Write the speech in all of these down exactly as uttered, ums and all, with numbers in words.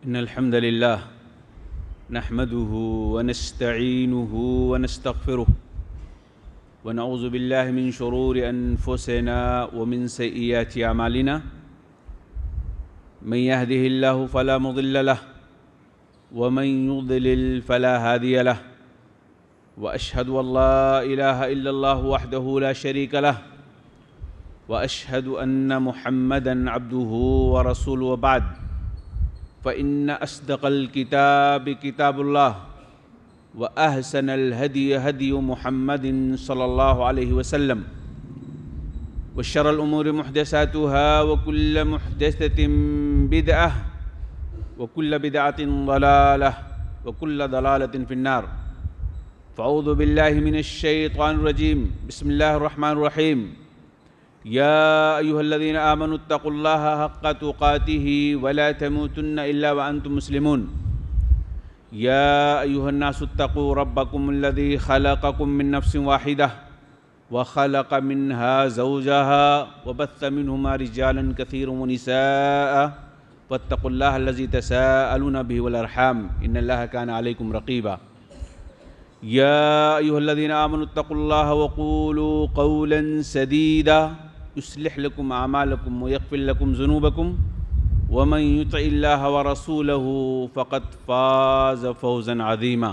إن الحمد لله نحمده ونستعينه ونستغفره ونعوذ بالله من شرور أنفسنا ومن سيئات أعمالنا من يهده الله فلا مضل له ومن يضلل فلا هادي له وأشهد أن لا إله إلا الله وحده لا شريك له وأشهد أن محمدًا عبده ورسوله وبعد فإن أصدق الكتاب كتاب الله وأحسن الهدي هدي محمد صلى الله عليه وسلم وشر الأمور محدثاتها وكل محدثة بدعة وكل بدعة ضلالة وكل ضلالة في النار فأعوذ بالله من الشيطان الرجيم بسم الله الرحمن الرحيم يا أيها الذين آمنوا اتقوا الله حق تقاته ولا تموتن إلا وأنتم مسلمون يا أيها الناس اتقوا ربكم الذي خلقكم من نفس واحدة وخلق منها زوجها وبث منهما رجالا كثيرا ونساء واتقوا الله الذي تساءلون به والأرحام إن الله كان عليكم رقيبا يا أيها الذين آمنوا اتقوا الله وقولوا قولا سديدا يصلح لكم أعمالكم ويغفر لكم ذنوبكم ومن يطع الله ورسوله فقد فاز فوزا عظيما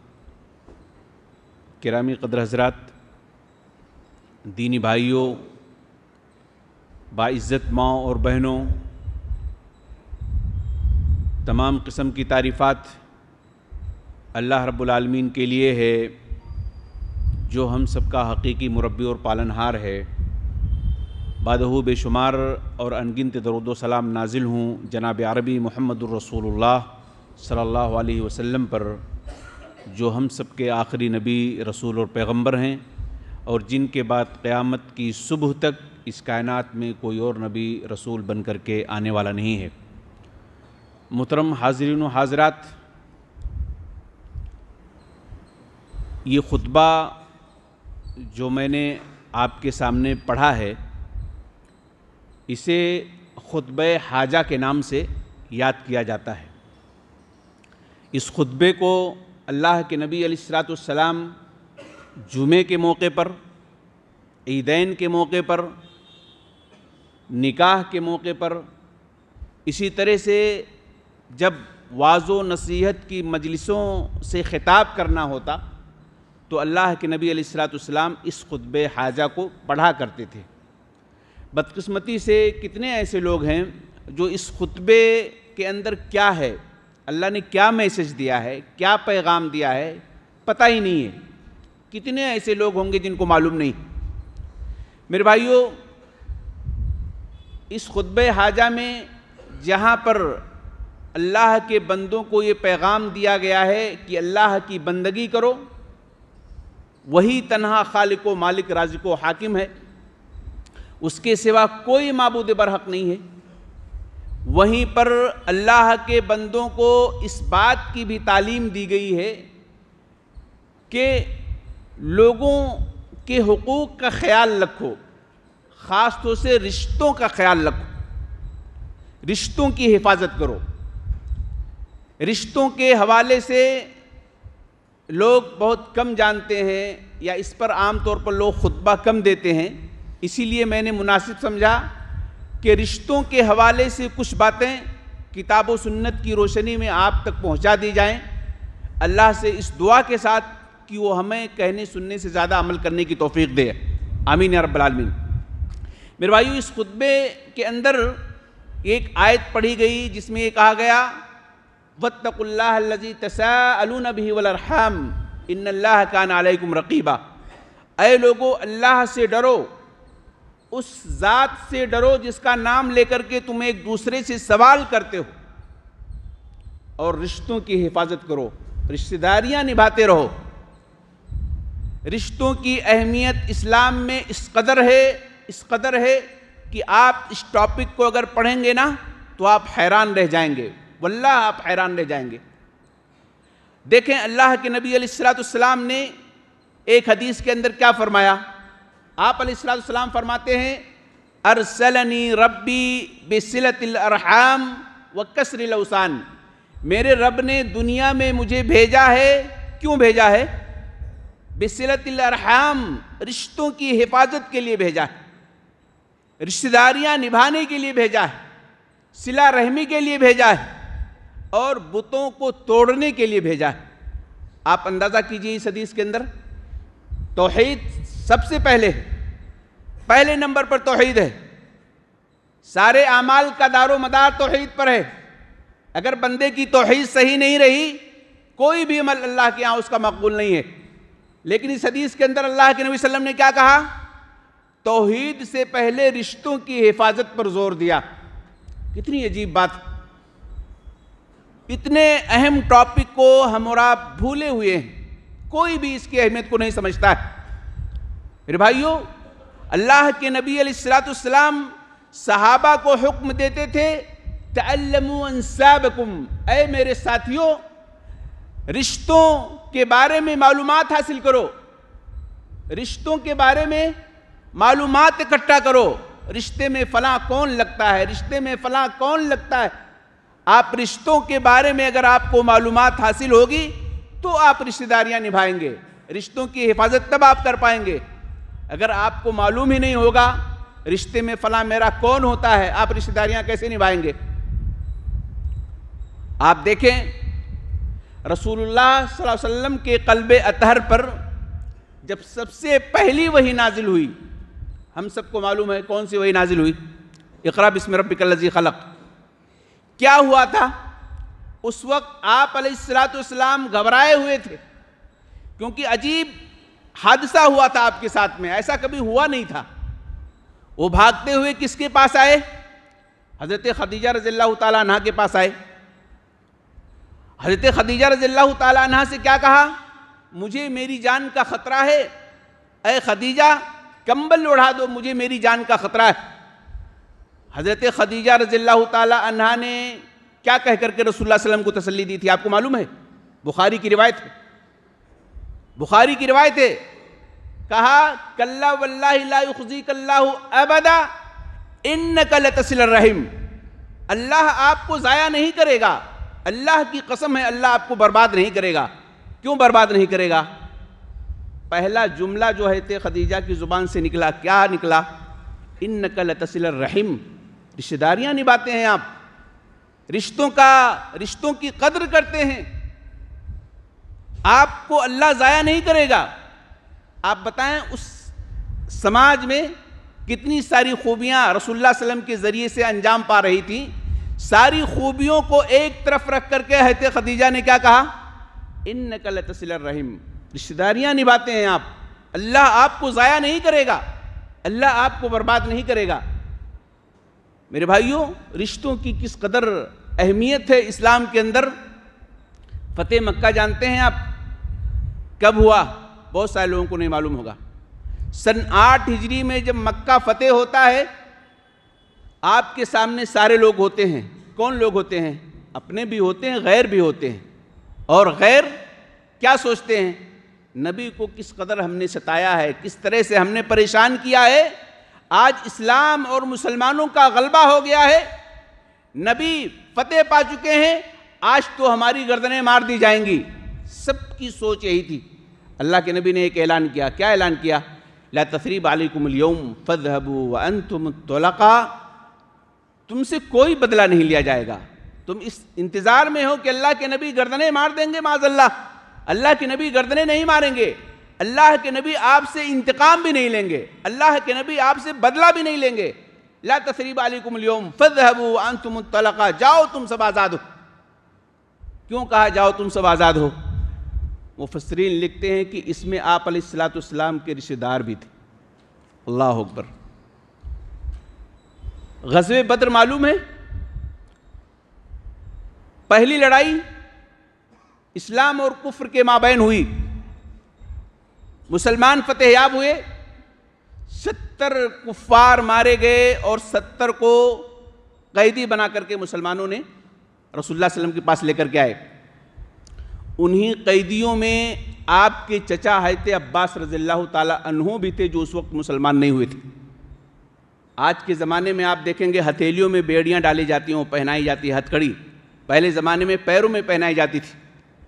گرامی قدر حضرات، دینی بھائیوں، باعزت ماں اور بہنوں، تمام قسم کی تعریفات اللہ رب العالمین کے لیے ہے جو ہم سب کا حقیقی مربی اور پالنہار ہے۔ بعدہ بے شمار اور انگنت درود و سلام نازل ہوں جناب عربی محمد الرسول اللہ صلی اللہ علیہ وسلم پر، جو ہم سب کے آخری نبی، رسول اور پیغمبر ہیں، اور جن کے بعد قیامت کی صبح تک اس کائنات میں کوئی اور نبی رسول بن کر کے آنے والا نہیں ہے۔ محترم حاضرین و حاضرات، یہ خطبہ جو میں نے آپ کے سامنے پڑھا ہے، اسے خطبہ حاجہ کے نام سے یاد کیا جاتا ہے۔ اس خطبے کو اللہ کے نبی علیہ الصلوۃ والسلام جمعے کے موقع پر، عیدین کے موقع پر، نکاح کے موقع پر، اسی طرح سے جب وعظ و نصیحت کی مجلسوں سے خطاب کرنا ہوتا تو اللہ کے نبی علیہ الصلوۃ والسلام اس خطبہ حاجہ کو پڑھا کرتے تھے۔ بدقسمتی سے کتنے ایسے لوگ ہیں جو اس خطبے کے اندر کیا ہے، اللہ نے کیا میسج دیا ہے، کیا پیغام دیا ہے، پتہ ہی نہیں ہے۔ کتنے ایسے لوگ ہوں گے جن کو معلوم نہیں۔ میرے بھائیوں، اس خطبہ حاجہ میں جہاں پر اللہ کے بندوں کو یہ پیغام دیا گیا ہے کہ اللہ کی بندگی کرو، وہی تنہا خالق و مالک رازق و حاکم ہے، اس کے سوا کوئی معبود برحق نہیں ہے، وہیں پر اللہ کے بندوں کو اس بات کی بھی تعلیم دی گئی ہے کہ لوگوں کے حقوق کا خیال رکھو، خاص طور سے رشتوں کا خیال رکھو، رشتوں کی حفاظت کرو۔ رشتوں کے حوالے سے لوگ بہت کم جانتے ہیں، یا اس پر عام طور پر لوگ خطبہ کم دیتے ہیں، اسی لیے میں نے مناسب سمجھا کہ رشتوں کے حوالے سے کچھ باتیں کتاب و سنت کی روشنی میں آپ تک پہنچا دی جائیں، اللہ سے اس دعا کے ساتھ کہ وہ ہمیں کہنے سننے سے زیادہ عمل کرنے کی توفیق دے، آمین یا رب العالمین۔ میرے بھائیو، اس خطبے کے اندر ایک آیت پڑھی گئی جس میں یہ کہا گیا وَاتَّقُوا اللَّهَ الَّذِي تَسَاءَلُونَ بِهِ وَالْأَرْحَامَ إِنَّ اللَّهَ كَانَ عَلَيْكُمْ رَقِيبًا۔ اے لوگو، اللہ سے ڈرو، اس ذات سے ڈرو جس کا نام لے کر کے تم ایک دوسرے سے سوال کرتے ہو، اور رشتوں کی حفاظت کرو، رشتہ داریاں نبھاتے رہو۔ رشتوں کی اہمیت اسلام میں اس قدر ہے اس قدر ہے کہ آپ اس ٹاپک کو اگر پڑھیں گے نا تو آپ حیران رہ جائیں گے، واللہ آپ حیران رہ جائیں گے۔ دیکھیں، اللہ کے نبی علیہ الصلوۃ والسلام نے ایک حدیث کے اندر کیا فرمایا؟ آپ علیہ الصلوۃ والسلام فرماتے ہیں ارسلنی ربی بصلۃ الارحام وکسر الاوثان، میرے رب نے دنیا میں مجھے بھیجا ہے، کیوں بھیجا ہے؟ بصلۃ الارحام، رشتوں کی حفاظت کے لیے بھیجا ہے، رشتہ داریاں نبھانے کے لیے بھیجا ہے، صلہ رحمی کے لیے بھیجا ہے، اور بتوں کو توڑنے کے لیے بھیجا ہے۔ آپ اندازہ کیجئے اس حدیث کے اندر توحید سب سے پہلے پہلے نمبر پر توحید ہے، سارے اعمال کا دار و مدار توحید پر ہے۔ اگر بندے کی توحید صحیح نہیں رہی، کوئی بھی عمل اللہ کے ہاں اس کا مقبول نہیں ہے۔ لیکن اس حدیث کے اندر اللہ کے نبی صلی اللہ علیہ وسلم نے کیا کہا؟ توحید سے پہلے رشتوں کی حفاظت پر زور دیا۔ کتنی عجیب بات! اتنے اہم ٹاپک کو ہم اور آپ بھولے ہوئے ہیں، کوئی بھی اس کی اہمیت کو نہیں سمجھتا ہے۔ میرے بھائیوں، اللہ کے نبی علیہ الصلوۃ والسلام صحابہ کو حکم دیتے تھے، تعلموا انسابکم، اے میرے ساتھیوں رشتوں کے بارے میں معلومات حاصل کرو، رشتوں کے بارے میں معلومات اکٹھا کرو۔ رشتے میں فلاں کون لگتا ہے، رشتے میں فلاں کون لگتا ہے۔ آپ رشتوں کے بارے میں اگر آپ کو معلومات حاصل ہوگی تو آپ رشتہ داریاں نبھائیں گے، رشتوں کی حفاظت تب آپ کر پائیں گے۔ اگر آپ کو معلوم ہی نہیں ہوگا رشتے میں فلاں میرا کون ہوتا ہے، آپ رشتہ داریاں کیسے نبھائیں گے؟ آپ دیکھیں رسول اللہ صلی اللہ علیہ وسلم کے قلب اطہر پر جب سب سے پہلی وحی نازل ہوئی، ہم سب کو معلوم ہے کون سی وحی نازل ہوئی؟ اقرأ بسم ربک الذی خلق۔ کیا ہوا تھا؟ اس وقت آپ علیہ الصلوۃ والسلام گھبرائے ہوئے تھے، کیونکہ عجیب حادثہ ہوا تھا آپ کے ساتھ میں، ایسا کبھی ہوا نہیں تھا۔ وہ بھاگتے ہوئے کس کے پاس آئے؟ حضرت خدیجہ رضی اللہ تعالیٰ عنہ کے پاس آئے۔ حضرت خدیجہ رضی اللہ تعالیٰ عنہ سے کیا کہا؟ مجھے میری جان کا خطرہ ہے، اے خدیجہ کمبل اڑا دو، مجھے میری جان کا خطرہ ہے۔ حضرت خدیجہ رضی اللہ تعالیٰ عنہ نے کیا کہہ کر کے رسول اللہ صلی اللہ علیہ وسلم کو تسلی دی تھی؟ آپ کو معلوم ہے؟ بخاری کی روایت ہے، بخاری کی روایت ہے، کہا کلا واللہ لا یخزیک اللہ ابدا انک لتصل الرحم، اللہ آپ کو ضائع نہیں کرے گا، اللہ کی قسم ہے اللہ آپ کو برباد نہیں کرے گا۔ کیوں برباد نہیں کرے گا؟ پہلا جملہ جو ہے خدیجہ کی زبان سے نکلا، کیا نکلا؟ انک لتصل الرحم، رشتہ داریاں نبھاتے ہیں آپ، رشتوں کا رشتوں کی قدر کرتے ہیں، آپ کو اللہ ضائع نہیں کرے گا۔ آپ بتائیں اس سماج میں کتنی ساری خوبیاں رسول اللہ صلی اللہ علیہ وسلم کے ذریعے سے انجام پا رہی تھیں، ساری خوبیوں کو ایک طرف رکھ کر کے حضرت خدیجہ نے کیا کہا؟ انک لتصل الرحم، رشتہ داریاں نبھاتے ہیں آپ، اللہ آپ کو ضائع نہیں کرے گا، اللہ آپ کو برباد نہیں کرے گا۔ میرے بھائیوں، رشتوں کی کس قدر اہمیت ہے اسلام کے اندر۔ فتح مکہ جانتے ہیں آپ کب ہوا؟ بہت سارے لوگوں کو نہیں معلوم ہوگا۔ سن آٹھ ہجری میں جب مکہ فتح ہوتا ہے، آپ کے سامنے سارے لوگ ہوتے ہیں۔ کون لوگ ہوتے ہیں؟ اپنے بھی ہوتے ہیں، غیر بھی ہوتے ہیں۔ اور غیر کیا سوچتے ہیں؟ نبی کو کس قدر ہم نے ستایا ہے، کس طرح سے ہم نے پریشان کیا ہے، آج اسلام اور مسلمانوں کا غلبہ ہو گیا ہے، نبی فتح پا چکے ہیں، آج تو ہماری گردنیں مار دی جائیں گی۔ سب کی سوچ یہی تھی۔ اللہ کے نبی نے ایک اعلان کیا، کیا اعلان کیا؟ لا تثریب علیکم اليوم فاذهبوا وانتم الطلقاء، تم سے کوئی بدلہ نہیں لیا جائے گا، تم اس انتظار میں ہو کہ اللہ کے نبی گردنیں مار دیں گے، معاذ اللہ، اللہ کے نبی گردنیں نہیں ماریں گے، اللہ کے نبی آپ سے انتقام بھی نہیں لیں گے، اللہ کے نبی آپ سے بدلہ بھی نہیں لیں گے۔ لا تثریب علیکم اليوم فاذهبوا وانتم الطلقاء، جاؤ تم سب آزاد ہو۔ کیوں کہا جاؤ تم سب آزاد ہو؟ مفسرین لکھتے ہیں کہ اس میں آپ علیہ الصلوۃ والسلام کے رشتہ دار بھی تھے۔ اللہ اکبر۔ غزوہ بدر معلوم ہے؟ پہلی لڑائی اسلام اور کفر کے مابین ہوئی، مسلمان فتح یاب ہوئے، ستر کفار مارے گئے اور ستر کو قیدی بنا کر کے مسلمانوں نے رسول اللہ صلی اللہ علیہ وسلم کے پاس لے کر کے آئے۔ انہی قیدیوں میں آپ کے چچا حضرت عباس رضی اللہ تعالیٰ عنہ بھی تھے، جو اس وقت مسلمان نہیں ہوئے تھے۔ آج کے زمانے میں آپ دیکھیں گے ہتھیلیوں میں بیڑیاں ڈالی جاتی ہیں، پہنائی جاتی ہے ہتھ کڑی، پہلے زمانے میں پیروں میں پہنائی جاتی تھی.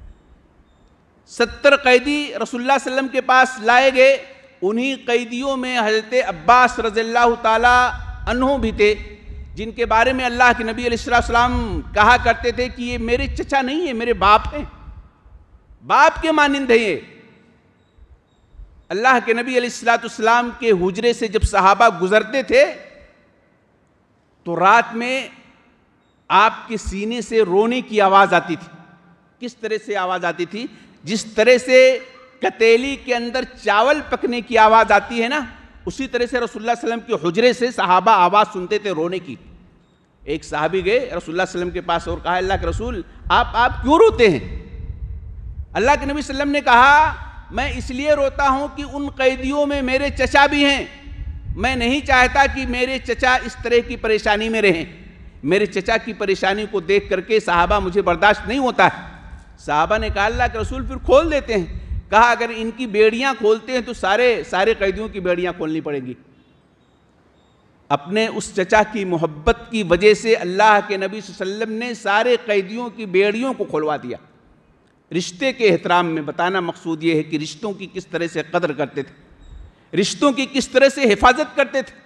ستر قیدی رسول اللہ صلی اللہ علیہ وسلم کے پاس لائے گئے. انہی قیدیوں میں حضرت عباس رضی اللہ تعالی عنہ بھی تھے، جن کے بارے میں اللہ کے نبی علیہ السلام کہا کرتے تھے کہ یہ میرے چچا نہیں ہیں، میرے باپ ہیں، باپ کے مانند ہیں. یہ اللہ کے نبی علیہ السلام کے حجرے سے جب صحابہ گزرتے تھے تو رات میں آپ کے سینے سے رونے کی آواز آتی تھی. کس طرح سے آواز آتی تھی؟ جس طرح سے کتیلی کے اندر چاول پکنے کی آواز آتی ہے نا، اسی طرح سے رسول اللہ صلی اللہ علیہ وسلم کے حجرے سے صحابہ آواز سنتے تھے رونے کی. ایک صحابی گئے رسول اللہ صلی اللہ علیہ وسلم کے پاس اور کہا، اللہ کے رسول آپ آپ کیوں روتے ہیں؟ اللہ کے نبی صلی اللہ علیہ وسلم نے کہا، میں اس لیے روتا ہوں کہ ان قیدیوں میں میرے چچا بھی ہیں. میں نہیں چاہتا کہ میرے چچا اس طرح کی پریشانی میں رہیں. میرے چچا کی پریشانی کو دیکھ کر کے صحابہ مجھے برداشت نہیں ہوتا ہے. صحابہ نے کہا، اللہ کے رسول پھر کھول دیتے ہیں. کہا اگر ان کی بیڑیاں کھولتے ہیں تو سارے سارے قیدیوں کی بیڑیاں کھولنی پڑیں گی. اپنے اس چچا کی محبت کی وجہ سے اللہ کے نبی صلی اللہ علیہ وسلم نے سارے قیدیوں کی بیڑیوں کو کھلوا دیا. رشتے کے احترام میں بتانا مقصود یہ ہے کہ رشتوں کی کس طرح سے قدر کرتے تھے، رشتوں کی کس طرح سے حفاظت کرتے تھے.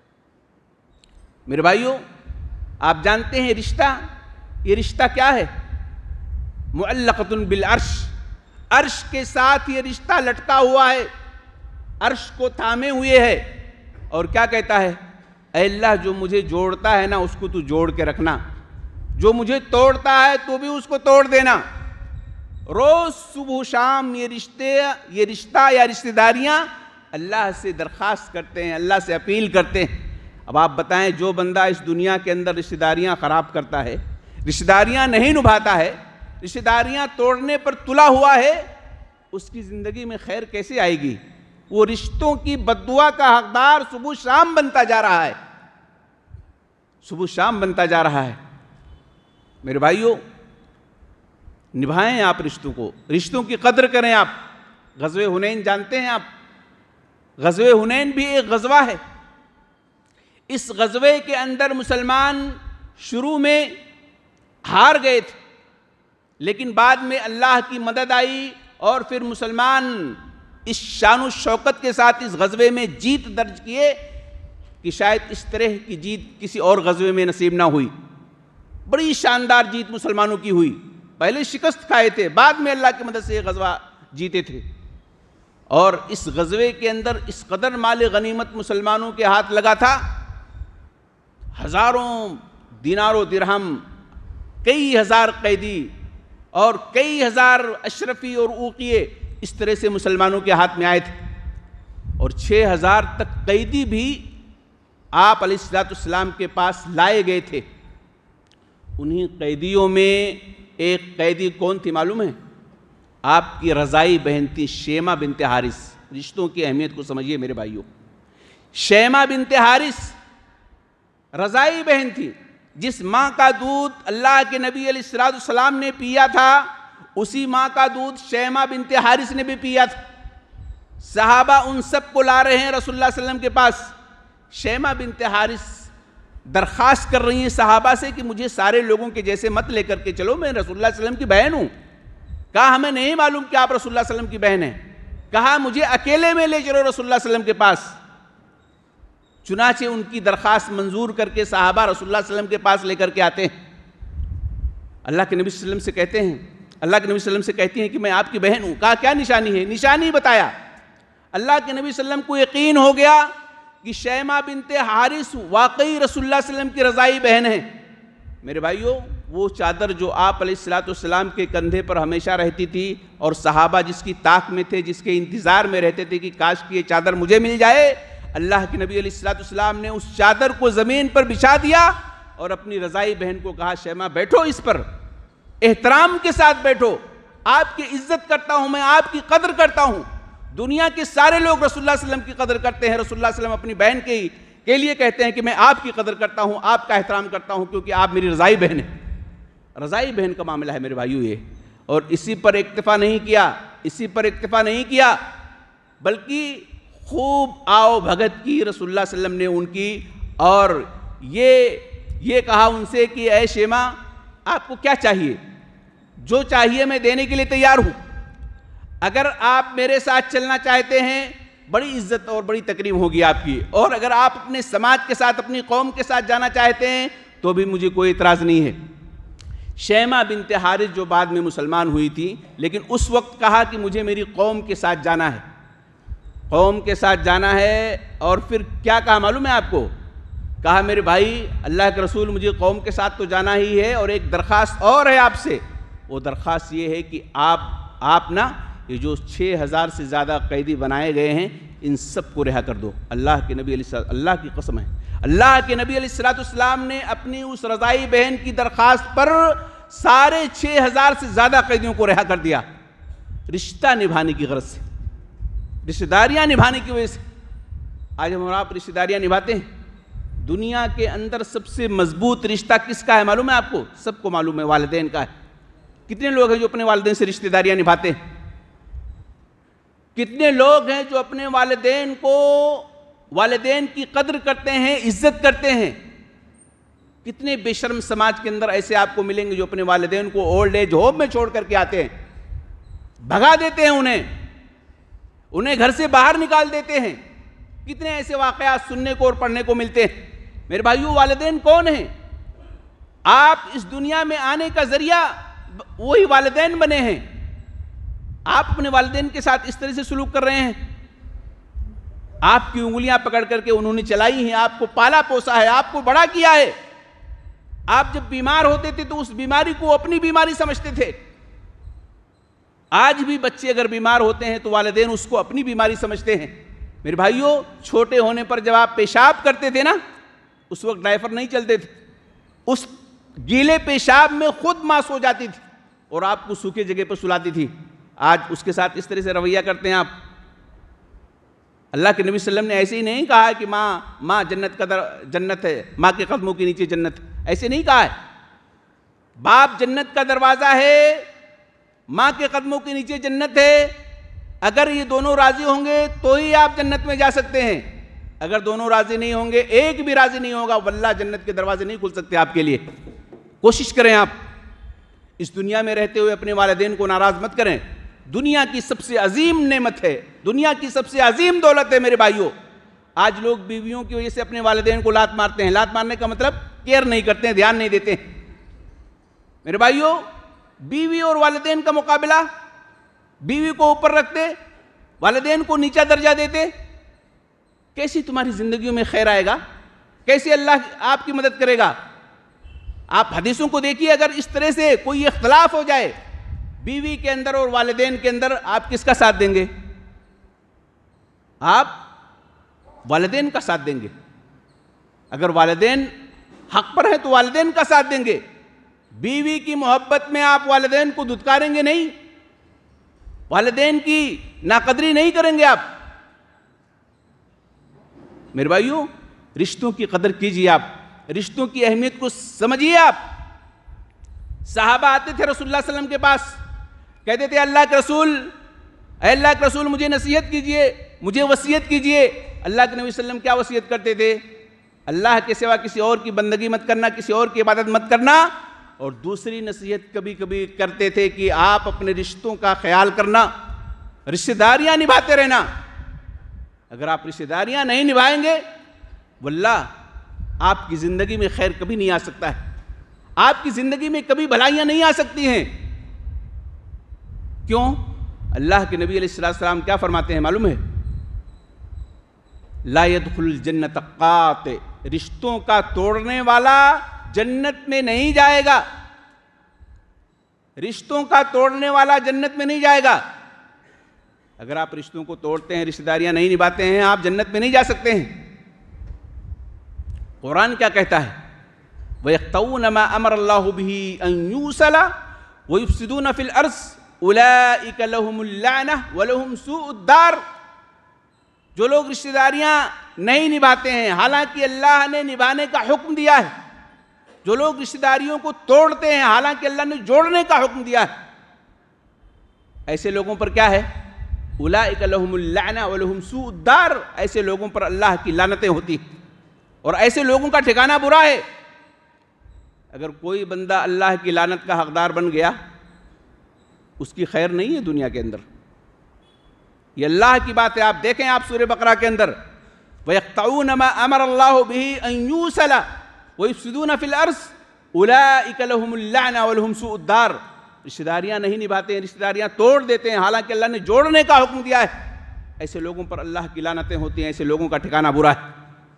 میرے بھائیوں، آپ جانتے ہیں رشتہ، یہ رشتہ کیا ہے؟ معلقۃ بالعرش. عرش کے ساتھ یہ رشتہ لٹکا ہوا ہے، عرش کو تھامے ہوئے ہے. اور کیا کہتا ہے؟ اے اللہ، جو مجھے جوڑتا ہے نا اس کو تو جوڑ کے رکھنا، جو مجھے توڑتا ہے تو بھی اس کو توڑ دینا. روز صبح شام یہ رشتے یہ رشتہ یا رشتہ داریاں اللہ سے درخواست کرتے ہیں، اللہ سے اپیل کرتے ہیں. اب آپ بتائیں، جو بندہ اس دنیا کے اندر رشتہ داریاں خراب کرتا ہے، رشتہ داریاں نہیں نبھاتا ہے، رشتہ داریاں توڑنے پر تلا ہوا ہے، اس کی زندگی میں خیر کیسے آئے گی؟ وہ رشتوں کی بد دعا کا حقدار صبح شام بنتا جا رہا ہے، صبح شام بنتا جا رہا ہے. میرے بھائیوں، نبھائیں آپ رشتوں کو، رشتوں کی قدر کریں. آپ غزوہ حنین جانتے ہیں؟ آپ غزوہ حنین بھی ایک غزوہ ہے. اس غزوے کے اندر مسلمان شروع میں ہار گئے تھے، لیکن بعد میں اللہ کی مدد آئی اور پھر مسلمان اس شان و شوکت کے ساتھ اس غزوے میں جیت درج کیے کہ شاید اس طرح کی جیت کسی اور غزوے میں نصیب نہ ہوئی. بڑی شاندار جیت مسلمانوں کی ہوئی. پہلے شکست کھائے تھے، بعد میں اللہ کی مدد سے یہ غزوہ جیتے تھے. اور اس غزوے کے اندر اس قدر مال غنیمت مسلمانوں کے ہاتھ لگا تھا، ہزاروں دینار و درہم، کئی ہزار قیدی اور کئی ہزار اشرفی اور اوقیے اس طرح سے مسلمانوں کے ہاتھ میں آئے تھے. اور چھ ہزار تک قیدی بھی آپ علیہ الصلوۃ والسلام کے پاس لائے گئے تھے. انہی قیدیوں میں ایک قیدی کون تھی معلوم ہے؟ آپ کی رضائی بہن تھی، شیمہ بنت حارث. رشتوں کی اہمیت کو سمجھیے میرے بھائیوں. شیمہ بنت حارث رضائی بہن تھی، جس ماں کا دودھ اللہ کے نبی علیہ الصلوۃ والسلام نے پیا تھا، اسی ماں کا دودھ شیمہ بنت حارث نے بھی پیا تھا. صحابہ ان سب کو لا رہے ہیں رسول اللہ صلی اللہ علیہ وسلم کے پاس. شیمہ بنت حارث درخواست کر رہی ہیں صحابہ سے کہ مجھے سارے لوگوں کے جیسے مت لے کر کے چلو، میں رسول اللہ صلی اللہ علیہ وسلم کی بہن ہوں. کہا ہمیں نہیں معلوم کہ آپ رسول اللہ صلی اللہ علیہ وسلم کی بہن ہیں. کہا مجھے اکیلے میں لے چلو رسول اللہ صلی اللہ علیہ وسلم کے پاس. چنانچہ ان کی درخواست منظور کر کے صحابہ رسول اللہ صلی اللہ علیہ وسلم کے پاس لے کر کے آتے ہیں. اللہ کے نبی صلی اللہ علیہ وسلم سے کہتے ہیں اللہ کے نبی صلی اللہ علیہ وسلم سے کہتی ہیں کہ میں آپ کی بہن ہوں. کہا کیا نشانی ہے؟ نشانی بتایا. اللہ کے نبی صلی اللہ علیہ وسلم کو یقین ہو گیا کہ شیمہ بنت حارث واقعی رسول اللہ صلی اللہ علیہ وسلم کی رضائی بہن ہے. میرے بھائیوں، وہ چادر جو آپ علیہ الصلوۃ والسلام کے کندھے پر ہمیشہ رہتی تھی اور صحابہ جس کی طاق میں تھے، جس کے انتظار میں رہتے تھے کہ کاش کہ یہ چادر مجھے مل جائے، اللہ کے نبی علیہ الصلوۃ والسلام نے اس چادر کو زمین پر بچھا دیا اور اپنی رضائی بہن کو کہا شیمہ بیٹھو اس پر، احترام کے ساتھ بیٹھو، آپ کی عزت کرتا ہوں میں، آپ کی قدر کرتا ہوں. دنیا کے سارے لوگ رسول اللہ صلی اللہ علیہ وسلم کی قدر کرتے ہیں، رسول اللہ صلی اللہ علیہ وسلم اپنی بہن کے کے لیے کہتے ہیں کہ میں آپ کی قدر کرتا ہوں، آپ کا احترام کرتا ہوں، کیونکہ آپ میری رضائی بہن ہیں. رضائی بہن کا معاملہ ہے میرے بھائیوں یہ. اور اسی پر اکتفا نہیں کیا اسی پر اکتفا نہیں کیا بلکہ خوب آؤ بھگت کی رسول اللہ صلی اللہ علیہ وسلم نے ان کی، اور یہ یہ کہا ان سے کہ اے شیمہ، آپ کو کیا چاہیے؟ جو چاہیے میں دینے کے لیے تیار ہوں. اگر آپ میرے ساتھ چلنا چاہتے ہیں بڑی عزت اور بڑی تکریم ہوگی آپ کی، اور اگر آپ اپنے سماج کے ساتھ اپنی قوم کے ساتھ جانا چاہتے ہیں تو بھی مجھے کوئی اعتراض نہیں ہے. شیمہ بنت حارث جو بعد میں مسلمان ہوئی تھی، لیکن اس وقت کہا کہ مجھے میری قوم کے ساتھ جانا ہے، قوم کے ساتھ جانا ہے. اور پھر کیا کہا معلوم ہے آپ کو؟ کہا میرے بھائی اللہ کے رسول مجھے قوم کے ساتھ تو جانا ہی ہے، اور ایک درخواست اور ہے آپ سے. وہ درخواست یہ ہے کہ آپ آپ نا یہ جو چھ ہزار سے زیادہ قیدی بنائے گئے ہیں ان سب کو رہا کر دو. اللہ کے نبی علیہ السلام، اللہ کی قسم ہے، اللہ کے نبی علیہ السلام نے اپنی اس رضائی بہن کی درخواست پر سارے چھ ہزار سے زیادہ قیدیوں کو رہا کر دیا، رشتہ نبھانے کی غرض سے، رشتہ داریاں نبھانے کی وجہ سے. آج ہم اور آپ رشتہ داریاں نبھاتے ہیں. دنیا کے اندر سب سے مضبوط رشتہ کس کا ہے معلوم ہے آپ کو؟ سب کو معلوم ہے، والدین کا ہے. کتنے لوگ ہیں جو اپنے والدین سے رشتہ داریاں نبھاتے ہیں؟ کتنے لوگ ہیں جو اپنے والدین کو والدین کی قدر کرتے ہیں، عزت کرتے ہیں؟ کتنے بے شرم سماج کے اندر ایسے آپ کو ملیں گے جو اپنے والدین کو اولڈ ایج ہوم میں چھوڑ کر کے آتے ہیں، بھگا دیتے ہیں انہیں انہیں گھر سے باہر نکال دیتے ہیں. کتنے ایسے واقعات سننے کو اور پڑھنے کو ملتے ہیں. میرے بھائیو، والدین کون ہیں؟ آپ اس دنیا میں آنے کا ذریعہ وہی والدین بنے ہیں. آپ اپنے والدین کے ساتھ اس طرح سے سلوک کر رہے ہیں. آپ کی انگلیاں پکڑ کر کے انہوں نے چلائی ہیں، آپ کو پالا پوسا ہے، آپ کو بڑا کیا ہے. آپ جب بیمار ہوتے تھے تو اس بیماری کو اپنی بیماری سمجھتے تھے. آج بھی بچے اگر بیمار ہوتے ہیں تو والدین اس کو اپنی بیماری سمجھتے ہیں. میرے بھائیوں، چھوٹے ہونے پر جب آپ پیشاب کرتے تھے نا، اس وقت ڈائپر نہیں چلتے تھے، اس گیلے پیشاب میں خود ماں سو جاتی تھی اور آپ کو سوکھے جگہ پر سلاتی تھی. آج اس کے ساتھ اس طرح سے رویہ کرتے ہیں آپ. اللہ کے نبی صلی اللہ علیہ وسلم نے ایسے ہی نہیں کہا کہ ماں ماں جنت کا در جنت ہے، ماں کے قدموں کے نیچے جنت ہے، ایسے نہیں کہا ہے. باپ جنت کا دروازہ ہے، ماں کے قدموں کے نیچے جنت ہے. اگر یہ دونوں راضی ہوں گے تو ہی آپ جنت میں جا سکتے ہیں. اگر دونوں راضی نہیں ہوں گے، ایک بھی راضی نہیں ہوگا، واللہ جنت کے دروازے نہیں کھل سکتے آپ کے لیے. کوشش کریں آپ اس دنیا میں رہتے ہوئے اپنے والدین کو ناراض مت کریں. دنیا کی سب سے عظیم نعمت ہے، دنیا کی سب سے عظیم دولت ہے میرے بھائیوں. آج لوگ بیویوں کی وجہ سے اپنے والدین کو لات مارتے ہیں. لات مارنے کا مطلب کیئر نہیں کرتے ہیں، دھیان نہیں دیتے ہیں. میرے بھائیوں، بیوی اور والدین کا مقابلہ، بیوی کو اوپر رکھتے، والدین کو نیچا درجہ دیتے، کیسی تمہاری زندگیوں میں خیر آئے گا؟ کیسے اللہ آپ کی مدد کرے گا؟ آپ حدیثوں کو دیکھیے، اگر اس طرح سے کوئی اختلاف ہو جائے بیوی کے اندر اور والدین کے اندر، آپ کس کا ساتھ دیں گے؟ آپ والدین کا ساتھ دیں گے. اگر والدین حق پر ہیں تو والدین کا ساتھ دیں گے. بیوی کی محبت میں آپ والدین کو دھتکاریں گے نہیں، والدین کی ناقدری نہیں کریں گے آپ. میرے بھائیوں، رشتوں کی قدر کیجیے، آپ رشتوں کی اہمیت کو سمجھیے. آپ صحابہ آتے تھے رسول اللہ صلی اللہ علیہ وسلم کے پاس، کہتے تھے اللہ کے رسول، اے اللہ کے رسول مجھے نصیحت کیجئے، مجھے وصیت کیجئے. اللہ کے نبی صلی اللہ علیہ وسلم کیا وصیت کرتے تھے؟ اللہ کے سوا کسی اور کی بندگی مت کرنا، کسی اور کی عبادت مت کرنا. اور دوسری نصیحت کبھی کبھی کرتے تھے کہ آپ اپنے رشتوں کا خیال کرنا، رشتہ داریاں نبھاتے رہنا. اگر آپ رشتہ داریاں نہیں نبھائیں گے، واللہ آپ کی زندگی میں خیر کبھی نہیں آ سکتا ہے، آپ کی زندگی میں کبھی بھلائیاں نہیں آ سکتی ہیں. کیوں؟ اللہ کے نبی علیہ السلام کیا فرماتے ہیں معلوم ہے؟ لا يدخل الجنت قاطع، رشتوں کا توڑنے والا جنت میں نہیں جائے گا. رشتوں کا توڑنے والا جنت میں نہیں جائے گا. اگر آپ رشتوں کو توڑتے ہیں، رشتہ داریاں نہیں نبھاتے ہیں، آپ جنت میں نہیں جا سکتے ہیں. قرآن کیا کہتا ہے؟ وَيَقْطَعُونَ مَا أَمَرَ اللَّهُ بِهِ أَن يُوصَلَ وَيُفْسِدُونَ فِي الْأَرْضِ أُولَئِكَ لَهُمُ اللَّعْنَةُ وَلَهُمْ سُوءُ الدَّارِ. جو لوگ رشتہ داریاں نہیں نبھاتے ہیں حالانکہ اللہ نے نبھانے کا حکم دیا ہے، جو لوگ رشتہ داریوں کو توڑتے ہیں حالانکہ اللہ نے جوڑنے کا حکم دیا ہے، ایسے لوگوں پر کیا ہے؟ اولئک لہم اللعنہ ولہم سوء الدار. ایسے لوگوں پر اللہ کی لعنتیں ہوتی اور ایسے لوگوں کا ٹھکانہ برا ہے. اگر کوئی بندہ اللہ کی لعنت کا حقدار بن گیا اس کی خیر نہیں ہے دنیا کے اندر. یہ اللہ کی بات ہے. آپ دیکھیں آپ سورہ بقرہ کے اندر وَيَقْطَعُونَ مَا أَمَرَ اللَّهُ بِهِ أَن يُوصَلَ وَيُفْسِدُونَ فِي الْأَرْضِ أُولَٰئِكَ لَهُمُ اللَّعْنَةُ وَلَهُمْ سُوءُ الدَّارِ. رشتہ داریاں نہیں نبھاتے ہیں, رشتہ داریاں توڑ دیتے ہیں, حالانکہ اللہ نے جوڑنے کا حکم دیا ہے. ایسے لوگوں پر اللہ کی لعنتیں ہوتی ہیں, ایسے لوگوں کا ٹھکانہ برا ہے.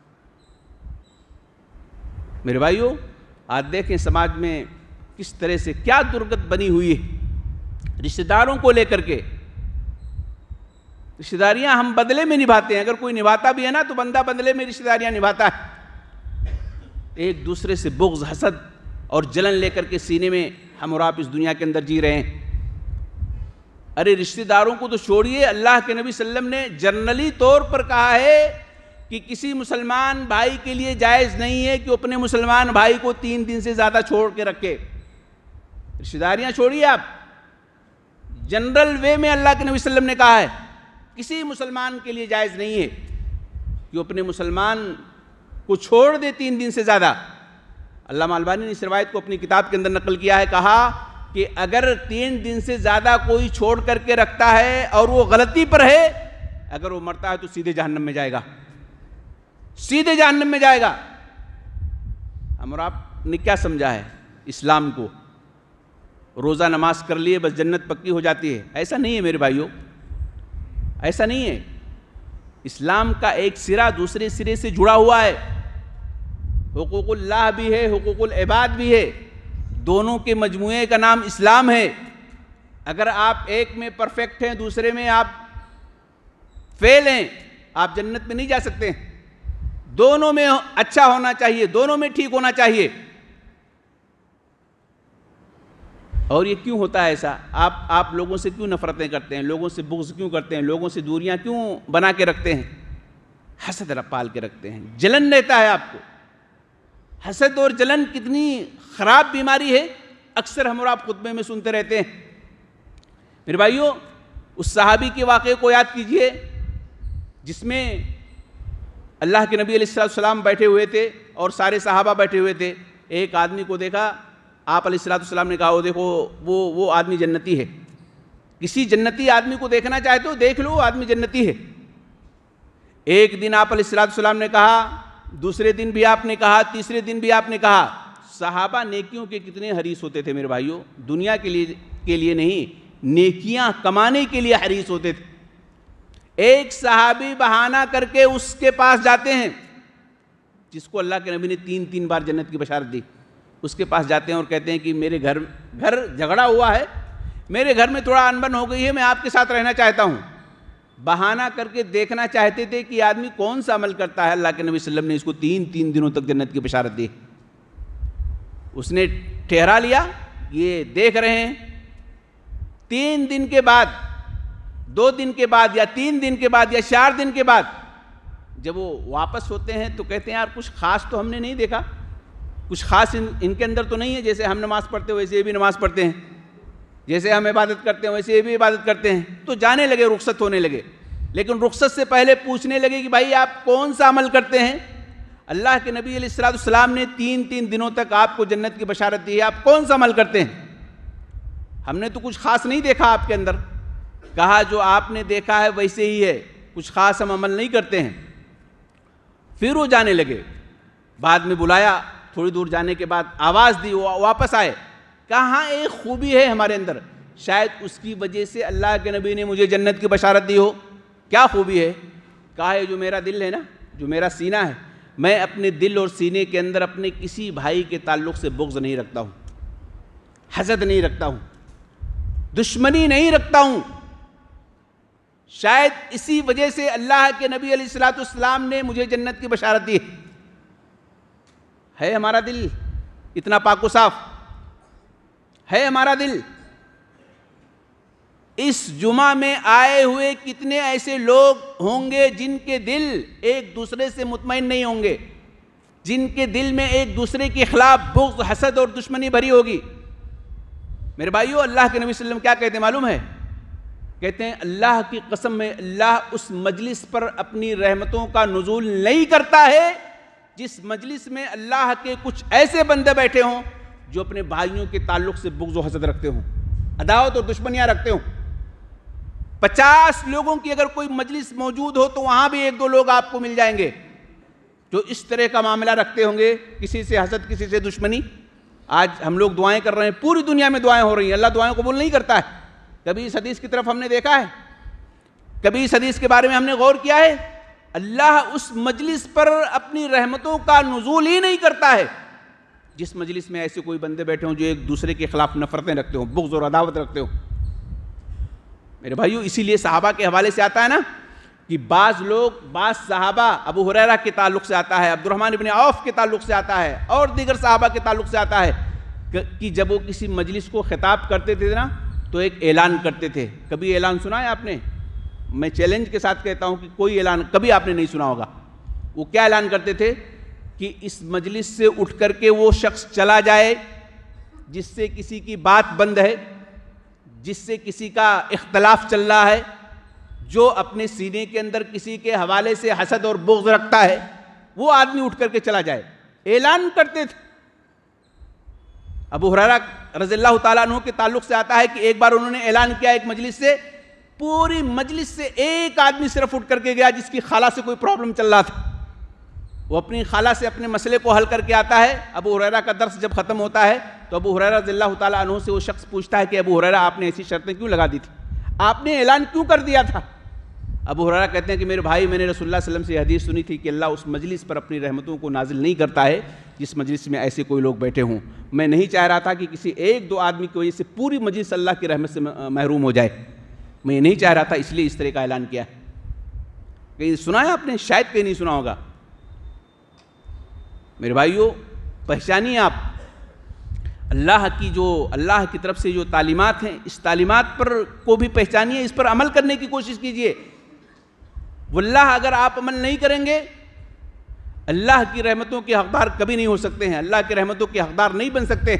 میرے بھائیو, آج دیکھیں سماج میں کس طرح سے کیا درگت بنی ہوئی ہے رشتہ داروں کو لے کر کے. رشتہ داریاں ہم بدلے میں نبھاتے ہیں, اگر کوئی نبھاتا بھی ہے نا تو بندہ بدلے میں رشتہ داریاں نبھاتا ہے. ایک دوسرے سے بغض, حسد اور جلن لے کر کے سینے میں ہم اور آپ اس دنیا کے اندر جی رہے ہیں. ارے رشتہ داروں کو تو چھوڑیے, اللہ کے نبی صلی اللہ علیہ وسلم نے جنرلی طور پر کہا ہے کہ کسی مسلمان بھائی کے لیے جائز نہیں ہے کہ اپنے مسلمان بھائی کو تین دن سے زیادہ چھوڑ کے رکھے. رشتہ داریاں چھوڑیے آپ, جنرل وے میں اللہ کے نبی صلی اللہ علیہ وسلم نے کہا ہے کسی مسلمان کے لیے جائز نہیں ہے کہ اپنے مسلمان کو چھوڑ دے تین دن سے زیادہ. علامہ البانی نے اس روایت کو اپنی کتاب کے اندر نقل کیا ہے, کہا کہ اگر تین دن سے زیادہ کوئی چھوڑ کر کے رکھتا ہے اور وہ غلطی پر ہے, اگر وہ مرتا ہے تو سیدھے جہنم میں جائے گا, سیدھے جہنم میں جائے گا. ہم اور آپ نے کیا سمجھا ہے اسلام کو, روزہ نماز کر لیے بس جنت پکی ہو جاتی ہے؟ ایسا نہیں ہے میرے بھائیوں, ایسا نہیں ہے. اسلام کا ایک سرا دوسرے سرے سے جڑا ہوا ہے. حقوق اللہ بھی ہے, حقوق العباد بھی ہے, دونوں کے مجموعے کا نام اسلام ہے. اگر آپ ایک میں پرفیکٹ ہیں دوسرے میں آپ فیل ہیں, آپ جنت میں نہیں جا سکتے. دونوں میں اچھا ہونا چاہیے, دونوں میں ٹھیک ہونا چاہیے. اور یہ کیوں ہوتا ہے ایسا؟ آپ آپ لوگوں سے کیوں نفرتیں کرتے ہیں, لوگوں سے بغض کیوں کرتے ہیں, لوگوں سے دوریاں کیوں بنا کے رکھتے ہیں, حسد پال کے رکھتے ہیں, جلن رہتا ہے آپ کو. حسد اور جلن کتنی خراب بیماری ہے, اکثر ہم اور آپ خطبے میں سنتے رہتے ہیں. میرے بھائیو, اس صحابی کے واقعے کو یاد کیجئے جس میں اللہ کے نبی علیہ السلام بیٹھے ہوئے تھے اور سارے صحابہ بیٹھے ہوئے تھے. ایک آدمی کو دیکھا, آپ علیہ السلام نے کہا وہ دیکھو وہ وہ آدمی جنتی ہے. کسی جنتی آدمی کو دیکھنا چاہتے ہو دیکھ لو, وہ آدمی جنتی ہے. ایک دن آپ علیہ السلام نے کہا, دوسرے دن بھی آپ نے کہا, تیسرے دن بھی آپ نے کہا. صحابہ نیکیوں کے کتنے حریص ہوتے تھے میرے بھائیوں, دنیا کے لیے کے لیے نہیں, نیکیاں کمانے کے لیے حریص ہوتے تھے. ایک صحابی بہانہ کر کے اس کے پاس جاتے ہیں جس کو اللہ کے نبی نے تین تین بار جنت کی بشارت دی. اس کے پاس جاتے ہیں اور کہتے ہیں کہ میرے گھر گھر جھگڑا ہوا ہے, میرے گھر میں تھوڑا انبن ہو گئی ہے, میں آپ کے ساتھ رہنا چاہتا ہوں. بہانہ کر کے دیکھنا چاہتے تھے کہ آدمی کون سا عمل کرتا ہے. اللہ کے نبی صلی اللہ علیہ وسلم نے اس کو تین تین دنوں تک جنت کی بشارت دی. اس نے ٹھہرا لیا, یہ دیکھ رہے ہیں. تین دن کے بعد, دو دن کے بعد یا تین دن کے بعد یا چار دن کے بعد جب وہ واپس ہوتے ہیں تو کہتے ہیں یار کچھ خاص تو ہم نے نہیں دیکھا, کچھ خاص ان, ان کے اندر تو نہیں ہے. جیسے ہم نماز پڑھتے ہیں ویسے یہ بھی نماز پڑھتے ہیں, جیسے ہم عبادت کرتے ہیں ویسے یہ بھی عبادت کرتے ہیں. تو جانے لگے, رخصت ہونے لگے. لیکن رخصت سے پہلے پوچھنے لگے کہ بھائی آپ کون سا عمل کرتے ہیں؟ اللہ کے نبی علیہ السلام نے تین تین دنوں تک آپ کو جنت کی بشارت دی ہے, آپ کون سا عمل کرتے ہیں؟ ہم نے تو کچھ خاص نہیں دیکھا آپ کے اندر. کہا جو آپ نے دیکھا ہے ویسے ہی ہے, کچھ خاص ہم عمل نہیں کرتے ہیں. پھر وہ جانے لگے. بعد میں بلایا, تھوڑی دور جانے کے بعد آواز دی, وہ واپس آئے. کہاں ایک خوبی ہے ہمارے اندر, شاید اس کی وجہ سے اللہ کے نبی نے مجھے جنت کی بشارت دی ہو. کیا خوبی ہے؟ کہا ہے جو میرا دل ہے نا, جو میرا سینہ ہے, میں اپنے دل اور سینے کے اندر اپنے کسی بھائی کے تعلق سے بغض نہیں رکھتا ہوں, حسد نہیں رکھتا ہوں, دشمنی نہیں رکھتا ہوں. شاید اسی وجہ سے اللہ کے نبی علیہ الصلوۃ والسلام نے مجھے جنت کی بشارت دی. ہے ہمارا دل اتنا پاک و صاف؟ ہے ہمارا دل؟ اس جمعہ میں آئے ہوئے کتنے ایسے لوگ ہوں گے جن کے دل ایک دوسرے سے مطمئن نہیں ہوں گے, جن کے دل میں ایک دوسرے کے خلاف بغض, حسد اور دشمنی بھری ہوگی. میرے بھائیو, اللہ کے نبی صلی اللہ علیہ وسلم کیا کہتے ہیں معلوم ہے؟ کہتے ہیں اللہ کی قسم میں اللہ اس مجلس پر اپنی رحمتوں کا نزول نہیں کرتا ہے جس مجلس میں اللہ کے کچھ ایسے بندے بیٹھے ہوں جو اپنے بھائیوں کے تعلق سے بغض و حسد رکھتے ہوں، عداوت اور دشمنیاں رکھتے ہوں۔ پچاس لوگوں کی اگر کوئی مجلس موجود ہو تو وہاں بھی ایک دو لوگ آپ کو مل جائیں گے جو اس طرح کا معاملہ رکھتے ہوں گے، کسی سے حسد، کسی سے دشمنی۔ آج ہم لوگ دعائیں کر رہے ہیں، پوری دنیا میں دعائیں ہو رہی ہیں، اللہ دعائیں قبول نہیں کرتا ہے۔ کبھی اس حدیث کی طرف ہم نے دیکھا ہے؟ کبھی اس حدیث کے بارے میں ہم نے غور کیا ہے؟ اللہ اس مجلس پر اپنی رحمتوں کا نزول ہی نہیں کرتا ہے جس مجلس میں ایسے کوئی بندے بیٹھے ہوں جو ایک دوسرے کے خلاف نفرتیں رکھتے ہوں، بغض اور عداوت رکھتے ہوں۔ میرے بھائیو، اسی لیے صحابہ کے حوالے سے آتا ہے نا کہ بعض لوگ، بعض صحابہ، ابو ہریرہ کے تعلق سے آتا ہے، عبد الرحمن ابن عوف کے تعلق سے آتا ہے، اور دیگر صحابہ کے تعلق سے آتا ہے کہ جب وہ کسی مجلس کو خطاب کرتے تھے نا تو ایک اعلان کرتے تھے۔ کبھی اعلان سنا ہے آپ نے؟ میں چیلنج کے ساتھ کہتا ہوں کہ کوئی اعلان کبھی آپ نے نہیں سنا ہوگا۔ وہ کیا اعلان کرتے تھے کہ اس مجلس سے اٹھ کر کے وہ شخص چلا جائے جس سے کسی کی بات بند ہے، جس سے کسی کا اختلاف چل رہا ہے، جو اپنے سینے کے اندر کسی کے حوالے سے حسد اور بغض رکھتا ہے، وہ آدمی اٹھ کر کے چلا جائے۔ اعلان کرتے تھے۔ ابو ہریرہ رضی اللہ تعالیٰ عنہ کے تعلق سے آتا ہے کہ ایک بار انہوں نے اعلان کیا ایک مجلس سے، پوری مجلس سے ایک آدمی صرف اٹھ کر کے گیا جس کی خالہ سے کوئی پرابلم چل رہا تھا۔ وہ اپنی خالہ سے اپنے مسئلے کو حل کر کے آتا ہے۔ ابو ہریرہ کا درس جب ختم ہوتا ہے تو ابو ہریرہ رضی اللہ تعالیٰ عنہ سے وہ شخص پوچھتا ہے کہ ابو ہریرہ، آپ نے ایسی شرطیں کیوں لگا دی تھی؟ آپ نے اعلان کیوں کر دیا تھا؟ ابو ہریرہ کہتے ہیں کہ میرے بھائی، میں نے رسول اللہ صلی اللہ علیہ وسلم سے یہ حدیث سنی تھی کہ اللہ اس مجلس پر اپنی رحمتوں کو نازل نہیں کرتا ہے جس مجلس میں ایسے کوئی لوگ بیٹھے ہوں۔ میں نہیں چاہ رہا تھا کہ کسی ایک دو آدمی کی وجہ سے پوری مجلس اللہ کی رحمت سے محروم ہو جائے، میں یہ نہیں چاہ رہا تھا، اس لیے اس طرح کا اعلان کیا۔ کہیں سنا ہے آپ نے؟ شاید کہیں نہیں سنا ہوگا۔ میرے بھائیو، پہچانیے آپ اللہ کی جو اللہ کی طرف سے جو تعلیمات ہیں، اس تعلیمات پر کو بھی پہچانیے، اس پر عمل کرنے کی کوشش کیجیے۔ واللہ اگر آپ عمل نہیں کریں گے، اللہ کی رحمتوں کے حقدار کبھی نہیں ہو سکتے ہیں، اللہ کی رحمتوں کے حقدار نہیں بن سکتے۔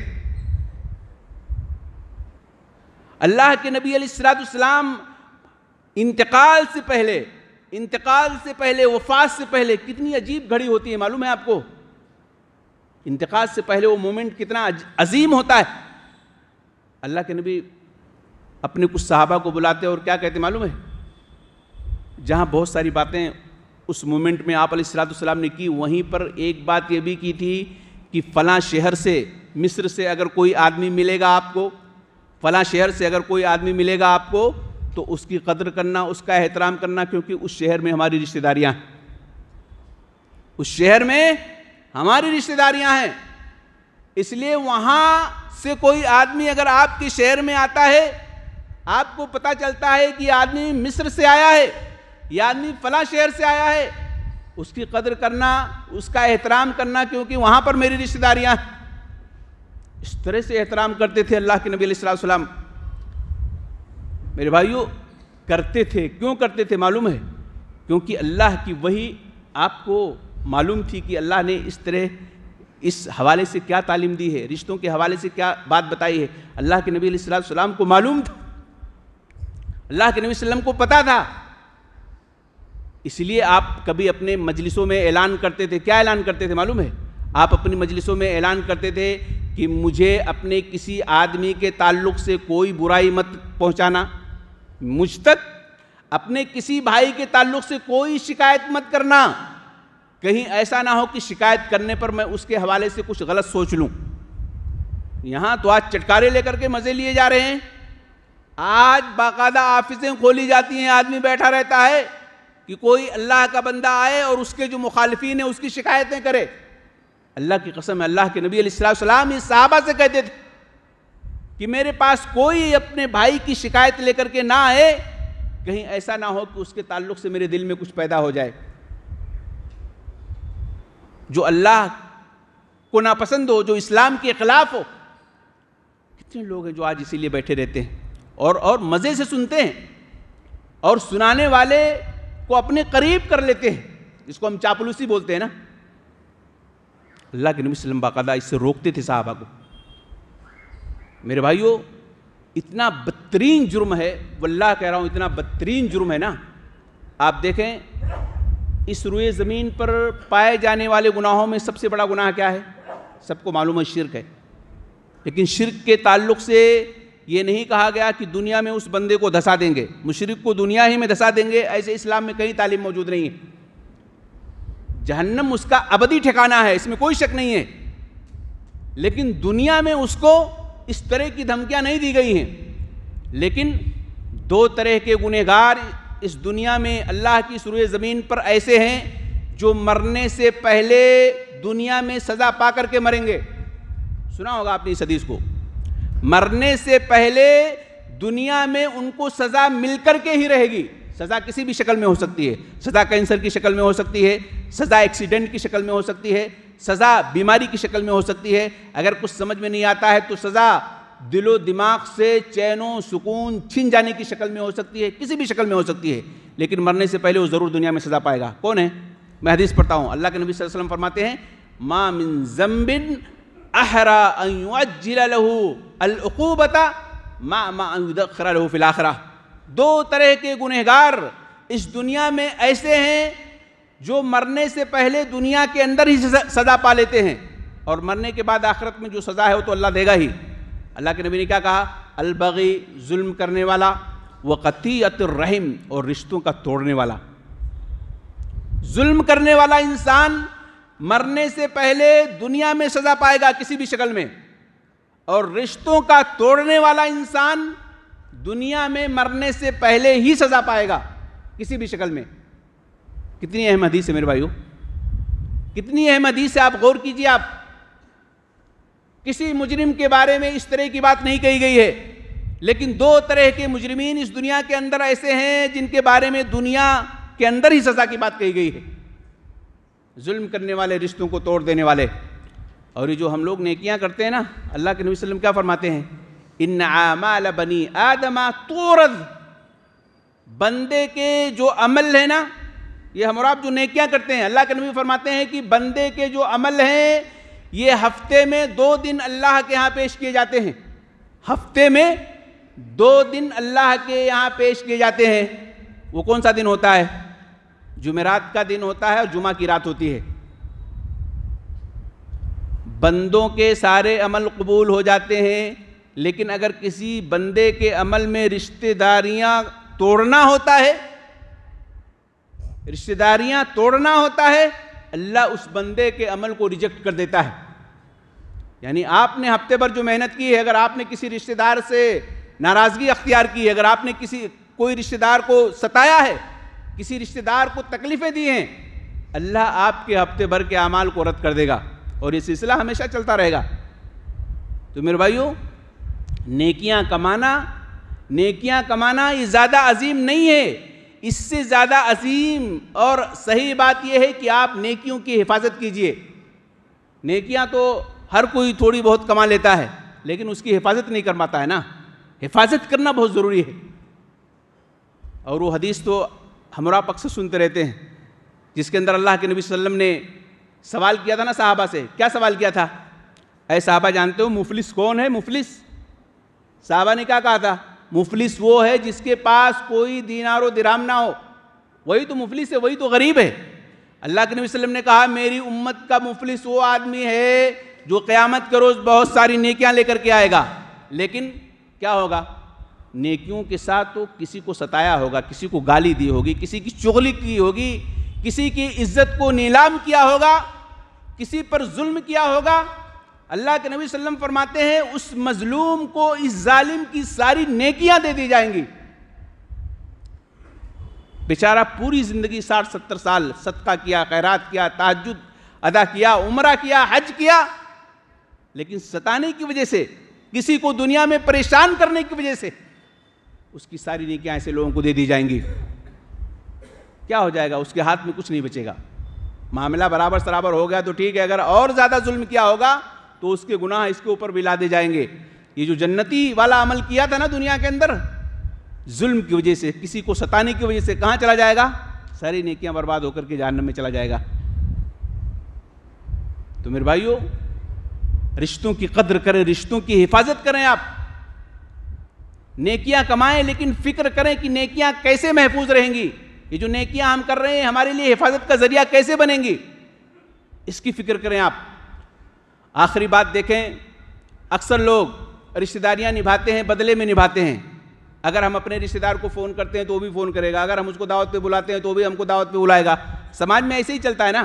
اللہ کے نبی علیہ الصلوۃ والسلام انتقال سے پہلے انتقال سے پہلے وفات سے پہلے کتنی عجیب گھڑی ہوتی ہے، معلوم ہے آپ کو؟ انتقال سے پہلے وہ مومنٹ کتنا عظیم ہوتا ہے۔ اللہ کے نبی اپنے کچھ صحابہ کو بلاتے اور کیا کہتے معلوم ہے؟ جہاں بہت ساری باتیں اس مومنٹ میں آپ علیہ الصلوۃ والسلام نے کی، وہیں پر ایک بات یہ بھی کی تھی کہ فلاں شہر سے، مصر سے اگر کوئی آدمی ملے گا آپ کو، فلاں شہر سے اگر کوئی آدمی ملے گا آپ کو تو اس کی قدر کرنا، اس کا احترام کرنا، کیونکہ اس شہر میں ہماری رشتہ داریاں ہیں، اس شہر میں ہماری رشتہ داریاں ہیں۔ اس لیے وہاں سے کوئی آدمی اگر آپ کے شہر میں آتا ہے، آپ کو پتہ چلتا ہے کہ یہ آدمی مصر سے آیا ہے، یہ آدمی فلاں شہر سے آیا ہے، اس کی قدر کرنا، اس کا احترام کرنا، کیونکہ وہاں پر میری رشتہ داریاں ہیں۔ اس طرح سے احترام کرتے تھے اللہ کے نبی علیہ الصلوۃ والسلام۔ میرے بھائیو، کرتے تھے، کیوں کرتے تھے معلوم ہے؟ کیونکہ اللہ کی وحی آپ کو معلوم تھی کہ اللہ نے اس طرح اس حوالے سے کیا تعلیم دی ہے، رشتوں کے حوالے سے کیا بات بتائی ہے، اللہ کے نبی علیہ الصلوۃ والسلام کو معلوم تھا، اللہ کے نبی صلی اللہ علیہ وسلم کو پتہ تھا۔ اس لیے آپ کبھی اپنے مجلسوں میں اعلان کرتے تھے، کیا اعلان کرتے تھے معلوم ہے؟ آپ اپنی مجلسوں میں اعلان کرتے تھے کہ مجھے اپنے کسی آدمی کے تعلق سے کوئی برائی مت پہنچانا، مجھ تک اپنے کسی بھائی کے تعلق سے کوئی شکایت مت کرنا، کہیں ایسا نہ ہو کہ شکایت کرنے پر میں اس کے حوالے سے کچھ غلط سوچ لوں۔ یہاں تو آج چٹکارے لے کر کے مزے لیے جا رہے ہیں، آج باقاعدہ آفسیں کھولی جاتی ہیں، آدمی بیٹھا رہتا ہے کہ کوئی اللہ کا بندہ آئے اور اس کے جو مخالفین ہیں اس کی شکایتیں کرے۔ اللہ کی قسم ہے، اللہ کے نبی علیہ الصلوۃ والسلام اس صحابہ سے کہتے تھے کہ میرے پاس کوئی اپنے بھائی کی شکایت لے کر کے نہ آئے، کہیں ایسا نہ ہو کہ اس کے تعلق سے میرے دل میں کچھ پیدا ہو جائے، جو اللہ کو ناپسند ہو، جو اسلام کے خلاف ہو۔ کتنے لوگ ہیں جو آج اسی لیے بیٹھے رہتے ہیں اور اور مزے سے سنتے ہیں، اور سنانے والے کو اپنے قریب کر لیتے ہیں، جس کو ہم چاپلوسی بولتے ہیں نا۔ اللہ کے نبی صلی اللہ علیہ وسلم باقاعدہ اس سے روکتے تھے صحابہ کو۔ میرے بھائیو، اتنا بدترین جرم ہے، واللہ کہہ رہا ہوں اتنا بدترین جرم ہے نا۔ آپ دیکھیں اس روئے زمین پر پائے جانے والے گناہوں میں سب سے بڑا گناہ کیا ہے؟ سب کو معلوم ہے، شرک ہے۔ لیکن شرک کے تعلق سے یہ نہیں کہا گیا کہ دنیا میں اس بندے کو دھسا دیں گے، مشرک کو دنیا ہی میں دھسا دیں گے، ایسے اسلام میں کہیں تعلیم موجود نہیں ہے۔ جہنم اس کا ابدی ٹھکانہ ہے، اس میں کوئی شک نہیں ہے، لیکن دنیا میں اس کو اس طرح کی دھمکیاں نہیں دی گئی ہیں۔ لیکن دو طرح کے گنہگار اس دنیا میں اللہ کی سروئے زمین پر ایسے ہیں جو مرنے سے پہلے دنیا میں سزا پا کر کے مریں گے۔ سنا ہوگا آپ نے اس حدیث کو، مرنے سے پہلے دنیا میں ان کو سزا مل کر کے ہی رہے گی۔ سزا کسی بھی شکل میں ہو سکتی ہے، سزا کینسر کی شکل میں ہو سکتی ہے، سزا ایکسیڈنٹ کی شکل میں ہو سکتی ہے، سزا بیماری کی شکل میں ہو سکتی ہے، اگر کچھ سمجھ میں نہیں آتا ہے تو سزا دل و دماغ سے چین و سکون چھن جانے کی شکل میں ہو سکتی ہے، کسی بھی شکل میں ہو سکتی ہے، لیکن مرنے سے پہلے وہ ضرور دنیا میں سزا پائے گا۔ کون ہے؟ میں حدیث پڑھتا ہوں، اللہ کے نبی صلی اللہ علیہ وسلم فرماتے ہیں ما من ذنب احرى ان يعجل له العقوبة ما ما ان يدخر له في الاخرہ۔ دو طرح کے گنہگار اس دنیا میں ایسے ہیں جو مرنے سے پہلے دنیا کے اندر ہی سزا پا لیتے ہیں، اور مرنے کے بعد آخرت میں جو سزا ہے وہ تو اللہ دے گا ہی۔ اللہ کے نبی نے کیا کہا؟ البغی، ظلم کرنے والا، وقطیعۃ الرحم، اور رشتوں کا توڑنے والا۔ ظلم کرنے والا انسان مرنے سے پہلے دنیا میں سزا پائے گا کسی بھی شکل میں، اور رشتوں کا توڑنے والا انسان دنیا میں مرنے سے پہلے ہی سزا پائے گا کسی بھی شکل میں۔ کتنی اہم حدیث ہے میرے بھائیو، کتنی اہم حدیث ہے، آپ غور کیجئے۔ آپ کسی مجرم کے بارے میں اس طرح کی بات نہیں کہی گئی ہے، لیکن دو طرح کے مجرمین اس دنیا کے اندر ایسے ہیں جن کے بارے میں دنیا کے اندر ہی سزا کی بات کہی گئی ہے، ظلم کرنے والے، رشتوں کو توڑ دینے والے۔ اور یہ جو ہم لوگ نیکیاں کرتے ہیں نا، اللہ کے نبی صلی اللہ علیہ وسلم کیا فرماتے ہیں؟ ان اعمال بنی آدم تورد، بندے کے جو عمل ہے نا، یہ ہم اور آپ جو نیکیاں کرتے ہیں، اللہ کے نبی فرماتے ہیں کہ بندے کے جو عمل ہیں یہ ہفتے میں دو دن اللہ کے ہاں پیش کیے جاتے ہیں، ہفتے میں دو دن اللہ کے یہاں پیش کیے جاتے ہیں۔ وہ کون سا دن ہوتا ہے؟ جمعرات کا دن ہوتا ہے اور جمعہ کی رات ہوتی ہے۔ بندوں کے سارے عمل قبول ہو جاتے ہیں، لیکن اگر کسی بندے کے عمل میں رشتہ داریاں توڑنا ہوتا ہے، رشتہ داریاں توڑنا ہوتا ہے، اللہ اس بندے کے عمل کو ریجیکٹ کر دیتا ہے۔ یعنی آپ نے ہفتے بھر جو محنت کی ہے، اگر آپ نے کسی رشتہ دار سے ناراضگی اختیار کی ہے، اگر آپ نے کسی کوئی رشتہ دار کو ستایا ہے، کسی رشتہ دار کو تکلیفیں دی ہیں، اللہ آپ کے ہفتے بھر کے اعمال کو رد کر دے گا، اور یہ سلسلہ ہمیشہ چلتا رہے گا۔ تو میرے بھائیو، نیکیاں کمانا نیکیاں کمانا یہ زیادہ عظیم نہیں ہے، اس سے زیادہ عظیم اور صحیح بات یہ ہے کہ آپ نیکیوں کی حفاظت کیجئے۔ نیکیاں تو ہر کوئی تھوڑی بہت کما لیتا ہے، لیکن اس کی حفاظت نہیں کر پاتا ہے نا، حفاظت کرنا بہت ضروری ہے۔ اور وہ حدیث تو ہم اور آپ اکثر سنتے رہتے ہیں، جس کے اندر اللہ کے نبی صلی اللہ علیہ وسلم نے سوال کیا تھا نا صحابہ سے۔ کیا سوال کیا تھا؟ اے صحابہ جانتے ہو مفلس کون ہے؟ مفلس، صحابہ نے کیا کہا تھا؟ مفلس وہ ہے جس کے پاس کوئی دینار و درہم نہ ہو، وہی تو مفلس ہے، وہی تو غریب ہے۔ اللہ کے نبی صلی اللہ علیہ وسلم نے کہا میری امت کا مفلس وہ آدمی ہے جو قیامت کے روز بہت ساری نیکیاں لے کر کے آئے گا، لیکن کیا ہوگا؟ نیکیوں کے ساتھ تو کسی کو ستایا ہوگا، کسی کو گالی دی ہوگی، کسی کی چغلی کی ہوگی، کسی کی عزت کو نیلام کیا ہوگا، کسی پر ظلم کیا ہوگا۔ اللہ کے نبی صلی اللہ علیہ وسلم فرماتے ہیں اس مظلوم کو اس ظالم کی ساری نیکیاں دے دی جائیں گی۔ بیچارہ پوری زندگی ساٹھ ستر سال صدقہ کیا، خیرات کیا، تہجد ادا کیا، عمرہ کیا، حج کیا، لیکن ستانے کی وجہ سے، کسی کو دنیا میں پریشان کرنے کی وجہ سے اس کی ساری نیکیاں ایسے لوگوں کو دے دی جائیں گی۔ کیا ہو جائے گا؟ اس کے ہاتھ میں کچھ نہیں بچے گا۔ معاملہ برابر سرابر ہو گیا تو ٹھیک ہے، اگر اور زیادہ ظلم کیا ہوگا تو اس کے گناہ اس کے اوپر بھی لا دے جائیں گے۔ یہ جو جنتی والا عمل کیا تھا نا دنیا کے اندر، ظلم کی وجہ سے، کسی کو ستانے کی وجہ سے، کہاں چلا جائے گا؟ ساری نیکیاں برباد ہو کر کے جہنم میں چلا جائے گا۔ تو میرے بھائیو، رشتوں کی قدر کریں، رشتوں کی حفاظت کریں۔ آپ نیکیاں کمائیں، لیکن فکر کریں کہ نیکیاں کیسے محفوظ رہیں گی، یہ جو نیکیاں ہم کر رہے ہیں ہمارے لیے حفاظت کا ذریعہ کیسے بنیں گی، اس کی فکر کریں آپ۔ آخری بات دیکھیں، اکثر لوگ رشتہ داریاں نبھاتے ہیں بدلے میں نبھاتے ہیں. اگر ہم اپنے رشتہ دار کو فون کرتے ہیں تو وہ بھی فون کرے گا, اگر ہم اس کو دعوت پہ بلاتے ہیں تو وہ بھی ہم کو دعوت پہ بلائے گا. سماج میں ایسے ہی چلتا ہے نا.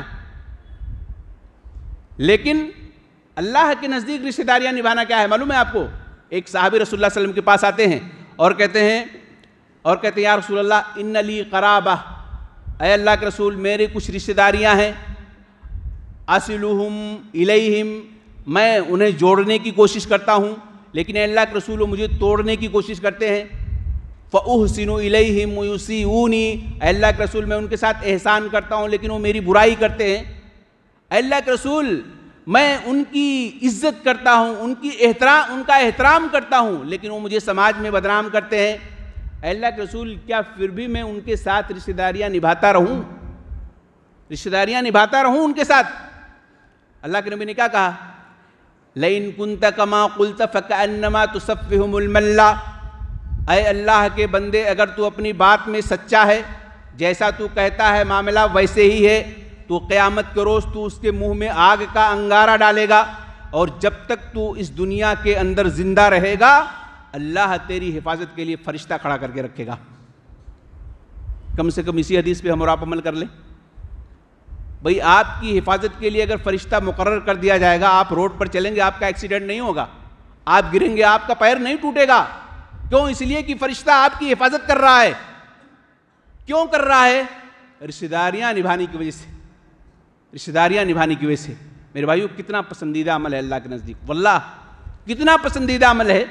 لیکن اللہ کے نزدیک رشتہ داریاں نبھانا کیا ہے معلوم ہے آپ کو؟ ایک صحابی رسول اللہ صلی اللہ علیہ وسلم کے پاس آتے ہیں اور کہتے ہیں اور کہتے ہیں یا رسول اللہ ان لی قرابہ, اے اللہ کے رسول میرے کچھ رشتہ داریاں ہیں, اصلہم الیہم, میں انہیں جوڑنے کی کوشش کرتا ہوں لیکن اے اللہ کے رسول وہ مجھے توڑنے کی کوشش کرتے ہیں. فَأُحْسِنُ إِلَيْهِمْ وَيُسِيئُونِي, اے اللہ کے رسول میں ان کے ساتھ احسان کرتا ہوں لیکن وہ میری برائی کرتے ہیں. اے اللہ کے رسول میں ان کی عزت کرتا ہوں, ان کی احترام ان کا احترام کرتا ہوں لیکن وہ مجھے سماج میں بدنام کرتے ہیں. اے اللہ کے رسول کیا پھر بھی میں ان کے ساتھ رشتہ داریاں نبھاتا رہوں رشتہ داریاں نبھاتا رہوں ان کے ساتھ؟ اللہ کے نبی نے کیا کہا؟ لَإِن كُنْتَ كَمَا قُلْتَ فَكَأَنَّمَا تُصَفِّهُمُ الْمَلَّ, اے اللہ کے بندے اگر تو اپنی بات میں سچا ہے, جیسا تو کہتا ہے معاملہ ویسے ہی ہے, تو قیامت کے روز تو اس کے منہ میں آگ کا انگارہ ڈالے گا, اور جب تک تو اس دنیا کے اندر زندہ رہے گا اللہ تیری حفاظت کے لیے فرشتہ کھڑا کر کے رکھے گا. کم سے کم اسی حدیث پہ ہم اور آپ عمل کر لیں. بھئی آپ کی حفاظت کے لیے اگر فرشتہ مقرر کر دیا جائے گا, آپ روڈ پر چلیں گے آپ کا ایکسیڈنٹ نہیں ہوگا, آپ گریں گے آپ کا پیر نہیں ٹوٹے گا. کیوں؟ اس لیے کہ فرشتہ آپ کی حفاظت کر رہا ہے. کیوں کر رہا ہے؟ رشتہ داریاں نبھانے کی وجہ سے. رشتہ داریاں نبھانے کی وجہ سے. میرے بھائیو کتنا پسندیدہ عمل ہے اللہ کے نزدیک, واللہ کتنا پسندیدہ عمل ہے.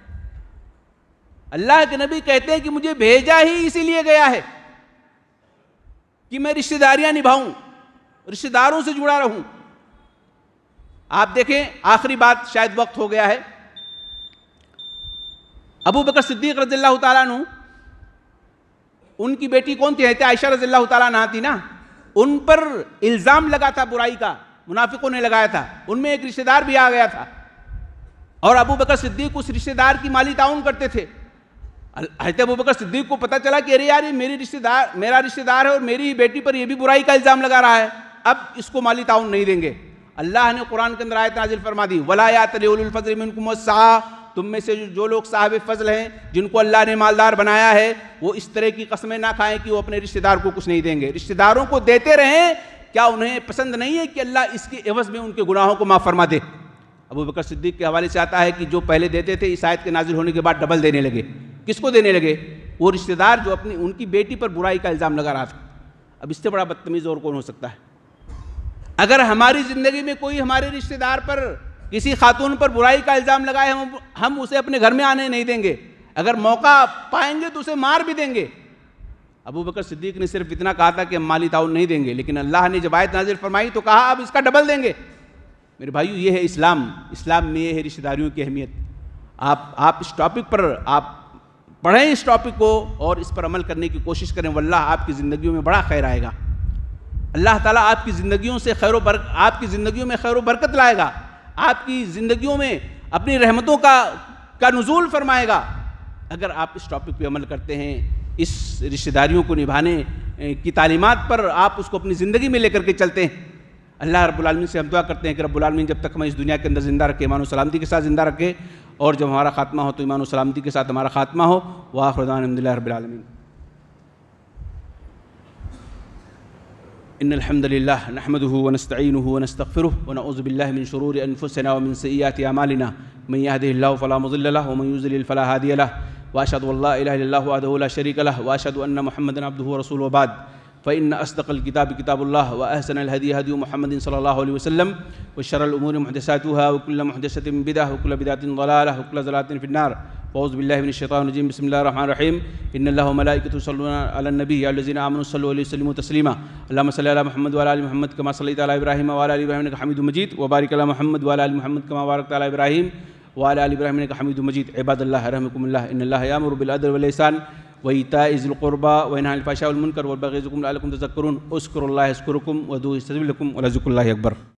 اللہ کے نبی کہتے ہیں کہ مجھے بھیجا ہی اسی لیے گیا ہے کہ میں رشتہ داریاں نبھاؤں, رشتہ داروں سے جڑا رہوں. آپ دیکھیں آخری بات, شاید وقت ہو گیا ہے. ابو بکر صدیق رضی اللہ تعالیٰ عنہ, ان کی بیٹی کون تھی؟ حضرت عائشہ رضی اللہ تعالیٰ عنہ تھی نا, ان پر الزام لگا تھا برائی کا, منافقوں نے لگایا تھا. ان میں ایک رشتہ دار بھی آ گیا تھا اور ابو بکر صدیق اس رشتہ دار کی مالی تعاون کرتے تھے. حضرت ابو بکر صدیق کو پتہ چلا کہ ارے یار یہ میری رشتہ دار میرا رشتہ دار ہے اور میری بیٹی پر یہ بھی برائی کا الزام لگا رہا ہے, اب اس کو مالی تعاون نہیں دیں گے. اللہ نے قرآن کے اندر آیت نازل فرما دی, وَلَا يَأْتَلِ أُولُو الْفَضْلِ مِنْكُمْ وَالسَّعَةِ, تم میں سے جو لوگ صاحب فضل ہیں جن کو اللہ نے مالدار بنایا ہے وہ اس طرح کی قسمیں نہ کھائیں کہ وہ اپنے رشتہ دار کو کچھ نہیں دیں گے. رشتہ داروں کو دیتے رہیں, کیا انہیں پسند نہیں ہے کہ اللہ اس کے عوض میں ان کے گناہوں کو معاف فرما دے؟ ابو بکر صدیق کے حوالے سے آتا ہے کہ جو پہلے دیتے تھے اس آیت کے نازل ہونے کے بعد ڈبل دینے لگے. کس کو دینے لگے؟ وہ رشتہ دار جو اپنی ان کی بیٹی پر برائی کا الزام لگا رہا تھا. اب اس سے بڑا بدتمیز اور کون ہو سکتا ہے؟ اگر ہماری زندگی میں کوئی ہمارے رشتہ دار پر کسی خاتون پر برائی کا الزام لگائے, ہم ہم اسے اپنے گھر میں آنے نہیں دیں گے, اگر موقع پائیں گے تو اسے مار بھی دیں گے. ابو بکر صدیق نے صرف اتنا کہا تھا کہ ہم مالی تعاون نہیں دیں گے, لیکن اللہ نے جب آیت نازل فرمائی تو کہا اب اس کا ڈبل دیں گے. میرے بھائیو یہ ہے اسلام. اسلام میں یہ ہے رشتہ داریوں کی اہمیت. آپ آپ اس ٹاپک پر آپ پڑھیں اس ٹاپک کو اور اس پر عمل کرنے کی کوشش کریں, واللہ آپ کی زندگیوں میں بڑا خیر آئے گا. اللہ تعالیٰ آپ کی زندگیوں سے خیر و برکت آپ کی زندگیوں میں خیر و برکت لائے گا, آپ کی زندگیوں میں اپنی رحمتوں کا کا نزول فرمائے گا اگر آپ اس ٹاپک پہ عمل کرتے ہیں. اس رشتہ داریوں کو نبھانے کی تعلیمات پر آپ اس کو اپنی زندگی میں لے کر کے چلتے ہیں. اللہ رب العالمین سے ہم دعا کرتے ہیں کہ رب العالمین جب تک ہمیں اس دنیا کے اندر زندہ رکھے, ایمان و سلامتی کے ساتھ زندہ رکھے, اور جب ہمارا خاتمہ ہو تو ایمان و سلامتی کے ساتھ ہمارا خاتمہ ہو. وآخر دعوانا الحمد للہ رب العالمین. ان الحمد للہ نحمده ونستعینه ونستغفره ونعوذ باللہ من شرور انفسنا ومن سیئات اعمالنا, من يهده الله فلا مضل له ومن يضلل فلا هادي له, واشهد ان لا اله الا الله وحده لا شريك له, واشهد ان محمدا عبده ورسوله. وبعد, فإن أصدق الكتاب كتاب الله, وأحسن الهدي هدي محمد صلى الله عليه وسلم, وشر الأمور محدثاتها, وكل محدثة بدعة, وكل بدعة ضلالة, وكل ضلالة في النار. أعوذ بالله من الشيطان الرجيم. بسم الله الرحمن الرحيم. إن الله وملائكته يصلون على النبي يا الذين آمنوا صلوا عليه وسلموا تسليما. اللهم صل على محمد وعلى آل محمد كما صليت على إبراهيم وعلى آل إبراهيم إنك حميد مجيد, وبارك على محمد وعلى آل محمد كما باركت على إبراهيم وعلى آل إبراهيم إنك حميد مجيد. عباد الله رحمكم الله, إن الله يأمر بالعدل والإحسان وإيتاء ذي القربى وينهى عن الفحشاء والمنكر والبغي يعظكم لعلكم تذكرون. اذكروا الله يذكركم وادعوه يستجب لكم ولذكر الله أكبر.